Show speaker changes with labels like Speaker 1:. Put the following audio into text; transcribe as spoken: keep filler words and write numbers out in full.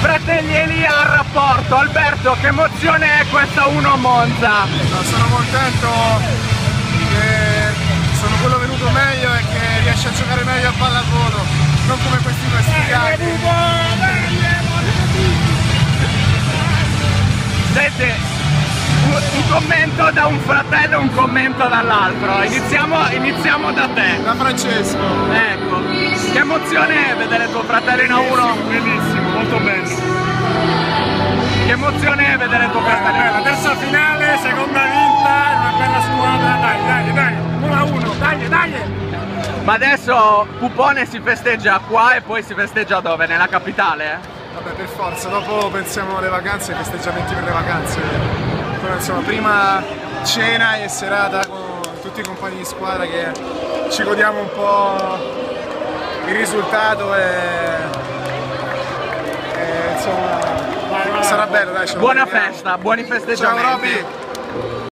Speaker 1: fratelli Elia al rapporto. Alberto, che emozione è questa uno Monza?
Speaker 2: No, sono contento che sono quello venuto meglio e che riesce a giocare meglio a pallavolo, non come questi castigati.
Speaker 1: Senti, un commento da un fratello e un commento dall'altro. Iniziamo, iniziamo da te.
Speaker 2: Da Francesco.
Speaker 1: Ecco, che emozione è vedere tuo fratello in A uno?
Speaker 2: Bellissimo, molto bello.
Speaker 1: Che emozione è vedere tuo fratello in A uno?
Speaker 2: Terza finale, seconda vinta, una bella squadra, dai, dai, dai, uno a uno, dai, dai!
Speaker 1: Ma adesso Pupone si festeggia qua e poi si festeggia dove? Nella capitale? Eh?
Speaker 2: Vabbè, per forza, dopo pensiamo alle vacanze, ai festeggiamenti per le vacanze. Però insomma, prima cena e serata con tutti i compagni di squadra che ci godiamo un po' il risultato e, e insomma sarà bello, dai.
Speaker 1: Buona festa, buoni festeggiamenti.
Speaker 2: Ciao Robby!